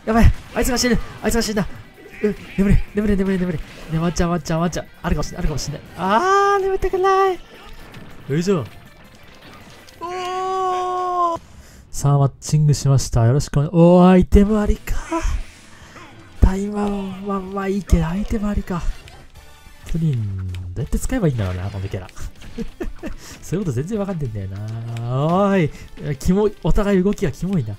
やばい、あいつが死ぬ、あいつが死んだ。眠れ、眠れ、眠れ、眠れ。ね、ワンちゃん、ワンちゃん、ワンちゃん。あるかもしれない、あるかもしれない。眠たくない。よいしょ。さあ、マッチングしました。よろしくお願い。アイテムありか。タイマーはまあいいけど、アイテムありか。プリン、どうやって使えばいいんだろうな、このキャラ。そういうこと全然わかんねえんだよな。キモい。お互い動きがキモいな。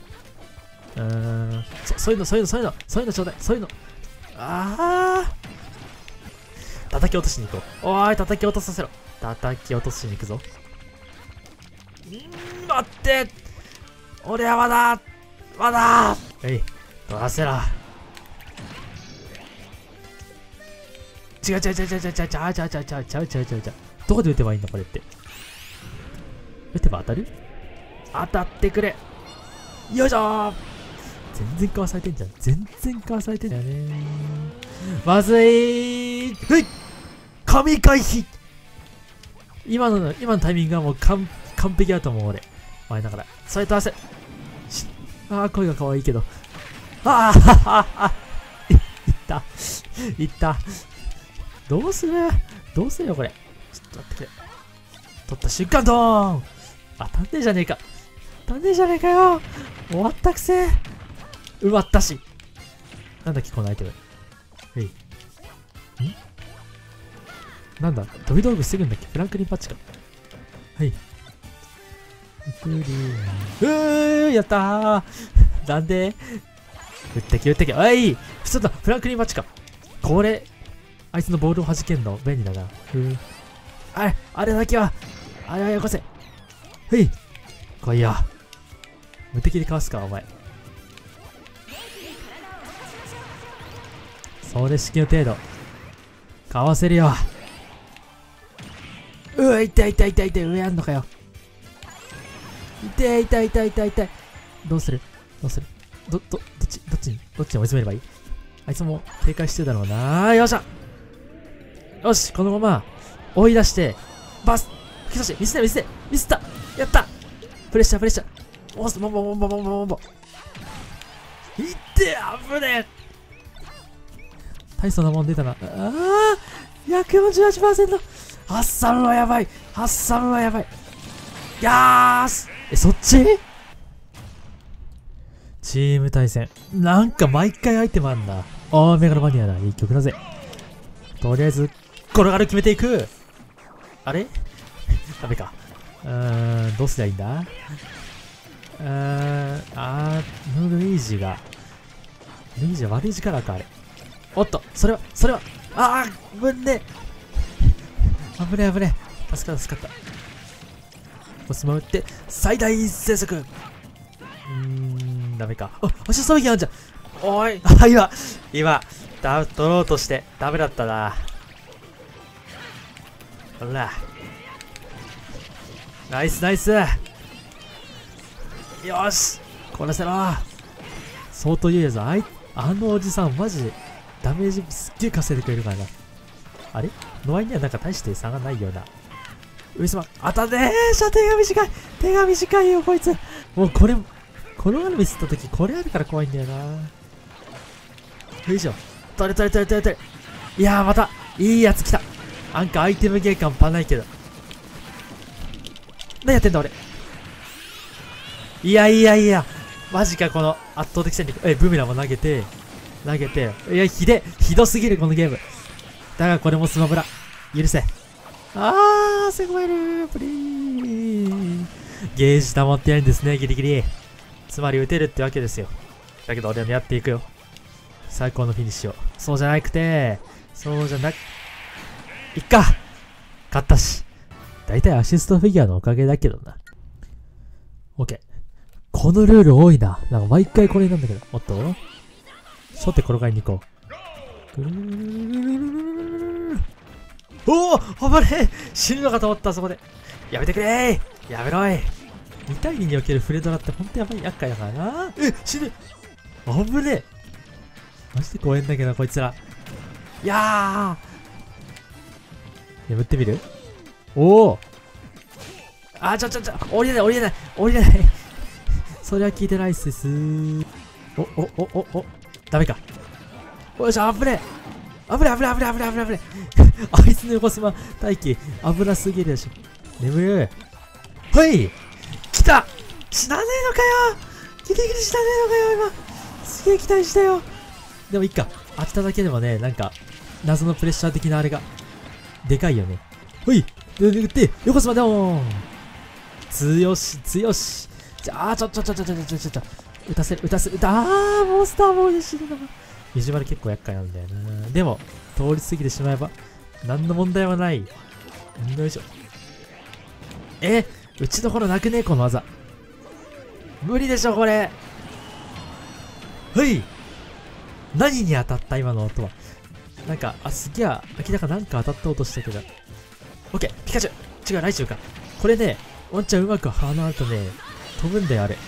そういうのちょうだい。そういうの。叩き落としに行こう。叩き落とさせろ。叩き落としに行くぞ。待って、俺はまだ取らせろ。違う。どこで撃てばいいのこれって。撃てば当たる？当たってくれ。よいしょー。全然かわされてんじゃん。ね。まずい。神回避。今のタイミングはもう完璧だと思う俺。前だから。それと合わせ。声が可愛いけど。いった。どうするよこれ。ちょっと待ってくれ。取った瞬間ドーン。当たんねえじゃねえかよ。終わったくせ。埋まったし。なんだっけこのアイテム。なんだ飛び道具防ぐんだっけ。フランクリンパッチか。やったー。なんで撃ってき。ちょっとフランクリンパッチか。これあいつのボールを弾けんの便利だな。あれだけはよこせ。来いよ。無敵でかわすかお前。それ式の程度かわせるよ。痛い。上あんのかよ。痛い。どうするどっちに追い詰めればいい。あいつも警戒してるだろうな。よっしゃ。よし、このまま追い出してバス吹き出してミスった。やった。プレッシャーボンいって危ねえ。大層なもん出たな。148%。ハッサムはやばい。そっちチーム対戦。なんか毎回アイテムあんだ。メガロマニアだ。いい曲だぜ。とりあえず転がる決めていく。あれダメか。どうすりゃいいんだ。ルイージは悪い力かあれ。おっと、それはぶんね。危ね。助かった。コスモ打って最大生息。ダメか。押しそうぎあんじゃん。おい。今取ろうとしてダメだったな。ほら。ナイス。よし。こなせろ。相当言うやつ。あのおじさんマジでダメージすっげえ稼いでくれるからな。あれノアイにはなんか大して差がないような。上様当たんねえ。手が短いよこいつ。もうこのミスった時これあるから怖いんだよな。よいしょ。取れ。いやーまたいいやつ来た。なんかアイテムゲー感パないけど。何やってんだ俺。いやマジか。この圧倒的戦力。ブーメランも投げて。いやひどすぎるこのゲーム。だがこれもスマブラ許せ。セグワイルプリー。ゲージ溜まってやるんですね。ギリギリ。つまり打てるってわけですよ。だけど俺はやっていくよ。最高のフィニッシュを。そうじゃなくていっか。勝ったし。だいたいアシストフィギュアのおかげだけどな。OK。このルール多いな。なんか毎回これなんだけど。おっと初手転がりに行こう。危ねえ。死ぬのかと思った。そこでやめてくれー。やめろい。2対2におけるフレドラってほんとやばい厄介だからな。死ぬ。危ねえ。マジで怖いんだけどこいつら。眠ってみる。降りれない。それは聞いてないっす。 お、ダメか。よいしょ、危ねえ。危ねえ。あいつの横スマ待機、危なすぎるでしょ。眠る。はい、来た。死なねえのかよ。ギリギリ死なねえのかよ、今。すげえ期待したよ。でもいいか。当てただけでもね、なんか、謎のプレッシャー的なあれが、でかいよね。ほい。で、横スマでも強し。ちょ。モンスターボーイで死ぬのが。ビジュアル結構厄介なんだよな。でも、通り過ぎてしまえば、何の問題はない。よいしょ。打ちどころなくねこの技。無理でしょ、これ。はい。何に当たった今の音は。なんか、すげえ、明らかなんか当たった音したけど。オッケー、ピカチュウ。違う、ライチュウか。これね、ワンちゃんうまく放るとね、飛ぶんだよ、あれ。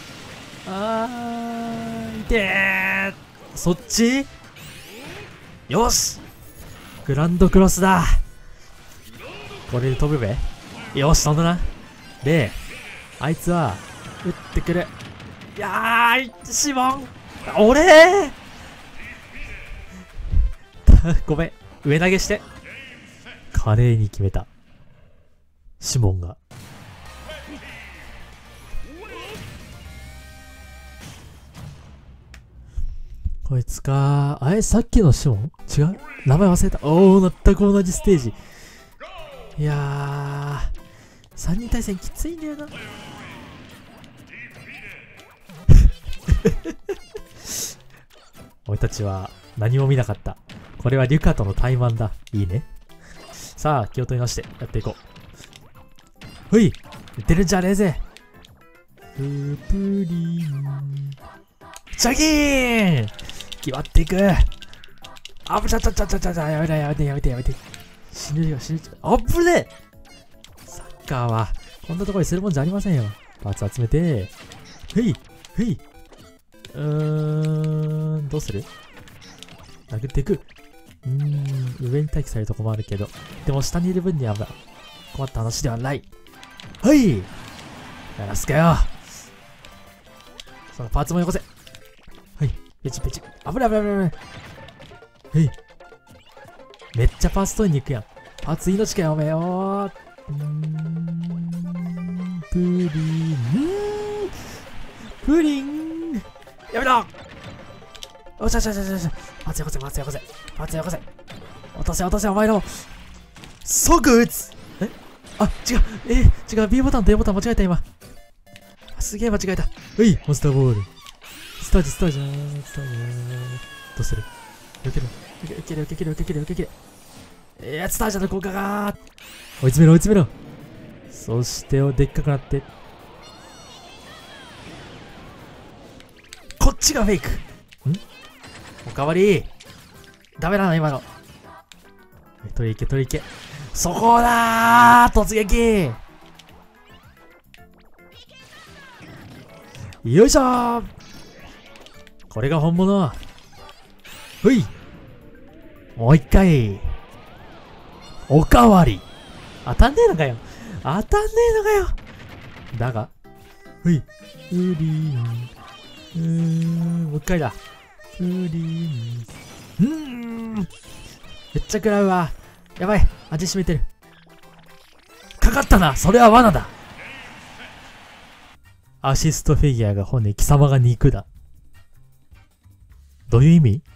いてー。そっち？よし！グランドクロスだ。これで飛ぶべ。よし、飛んだな。で、あいつは、撃ってくる。いやー、シモン！俺ごめん。上投げして。華麗に決めた。シモンが。こいつか。さっきのシモン？違う？名前忘れた。全く同じステージ。いやー、3人対戦きついんだよな。俺たちは何も見なかった。これはリュカとの対マンだ。いいね。さあ、気を取り直してやっていこう。ほい！出るんじゃねえぜ。プリン。チャギーン！決まっていく。やめて。死ぬよ。あぶねえ。サッカーは、こんなところにするもんじゃありませんよ。パーツ集めて。ふい。どうする？殴っていく。上に待機されるとこもあるけど。でも下にいる分には困った話ではない。はい！やらすかよ。そのパーツもよこせ。はい。ペチ。危ない。はい。めっちゃパーツ取りに行くやん。パーツ命かよ、おめえよ。プリン。やめろ。よし。パーツよこせ。パーツよこせ。落とせ、お前の。即撃つ。違う。B ボタンと A ボタン間違えた、今。すげえ間違えた。モンスターボール。スターじゃー。どうする？受ける。スタージャの効果が追い詰めろ。そしてでっかくなって。こっちがフェイク。おかわり。ダメだな、今の。取り行け。そこだー！突撃！よいしょー！これが本物。ほい！もう一回。おかわり。当たんねえのかよ。だが。ほい。もう一回だ。めっちゃ食らうわ。やばい。味しめてる。かかったな。それは罠だ。アシストフィギュアが骨、貴様が肉だ。どういう意味？